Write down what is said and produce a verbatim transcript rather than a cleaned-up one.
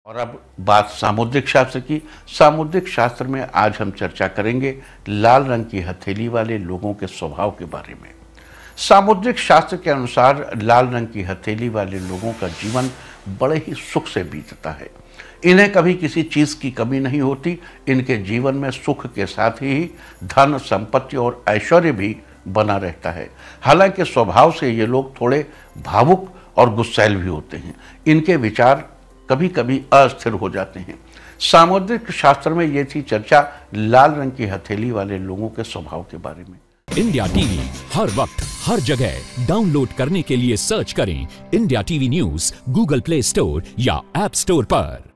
और अब बात सामुद्रिक शास्त्र की। सामुद्रिक शास्त्र में आज हम चर्चा करेंगे लाल रंग की हथेली वाले लोगों के स्वभाव के बारे में। सामुद्रिक शास्त्र के अनुसार लाल रंग की हथेली वाले लोगों का जीवन बड़े ही सुख से बीतता है। इन्हें कभी किसी चीज की कमी नहीं होती। इनके जीवन में सुख के साथ ही धन, संपत्ति और ऐश्वर्य भी बना रहता है। हालांकि स्वभाव से ये लोग थोड़े भावुक और गुस्सैल भी होते हैं। इनके विचार कभी कभी अस्थिर हो जाते हैं। सामुद्रिक शास्त्र में ये थी चर्चा लाल रंग की हथेली वाले लोगों के स्वभाव के बारे में। इंडिया टीवी हर वक्त हर जगह डाउनलोड करने के लिए सर्च करें India TV news Google Play Store या ऐप स्टोर पर।